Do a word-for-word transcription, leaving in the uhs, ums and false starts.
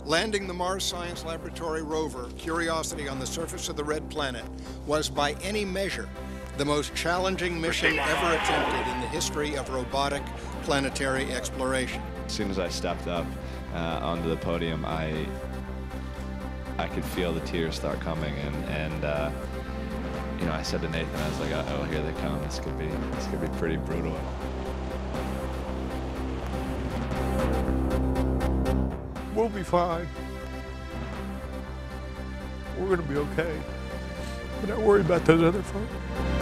Landing the Mars Science Laboratory rover, Curiosity, on the surface of the red planet was, by any measure, the most challenging mission ever attempted in the history of robotic planetary exploration. As soon as I stepped up uh, onto the podium, I I could feel the tears start coming, and and uh, you know, I said to Nathan, I was like, "Oh, here they come. This could be this could be pretty brutal." We'll be fine. We're gonna be okay. We're not worried about those other folks.